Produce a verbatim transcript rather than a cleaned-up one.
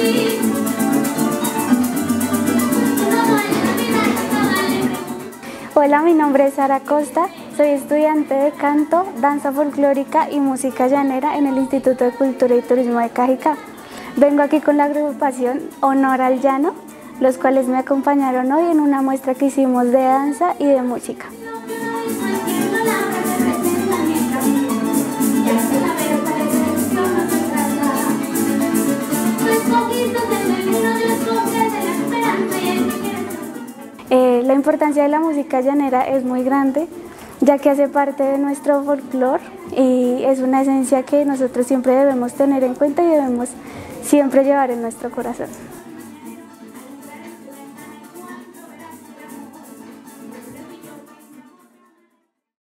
Hola, mi nombre es Sara Costa, soy estudiante de canto, danza folclórica y música llanera en el Instituto de Cultura y Turismo de Cajicá. Vengo aquí con la agrupación Honor al Llano, los cuales me acompañaron hoy en una muestra que hicimos de danza y de música. Eh, la importancia de la música llanera es muy grande, ya que hace parte de nuestro folclore y es una esencia que nosotros siempre debemos tener en cuenta y debemos siempre llevar en nuestro corazón.